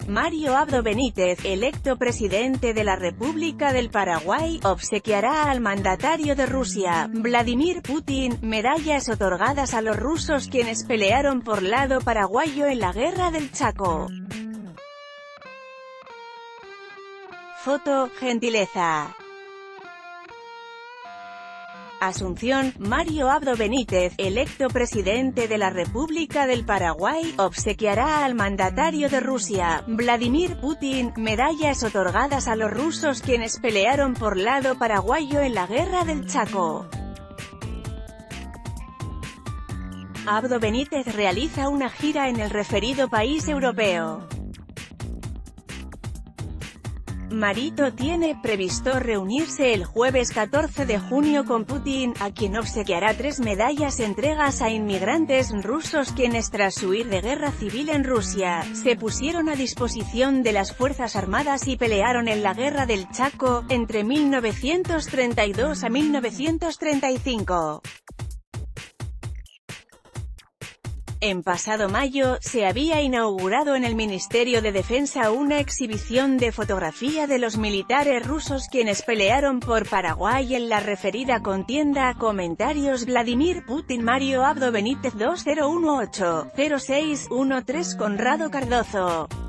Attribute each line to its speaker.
Speaker 1: Mario Abdo Benítez, electo presidente de la República del Paraguay, obsequiará al mandatario de Rusia, Vladimir Putin, medallas otorgadas a los rusos quienes pelearon por lado paraguayo en la Guerra del Chaco. Foto, gentileza. Asunción, Mario Abdo Benítez, electo presidente de la República del Paraguay, obsequiará al mandatario de Rusia, Vladimir Putin, medallas otorgadas a los rusos quienes pelearon por lado paraguayo en la Guerra del Chaco. Abdo Benítez realiza una gira en el referido país europeo. Marito tiene previsto reunirse el jueves 14 de junio con Putin, a quien obsequiará 3 medallas entregas a inmigrantes rusos quienes tras huir de guerra civil en Rusia, se pusieron a disposición de las Fuerzas Armadas y pelearon en la Guerra del Chaco, entre 1932 a 1935. En pasado mayo, se había inaugurado en el Ministerio de Defensa una exhibición de fotografía de los militares rusos quienes pelearon por Paraguay en la referida contienda. Comentarios: Vladimir Putin, Mario Abdo Benítez 2018-0613 Conrado Cardozo.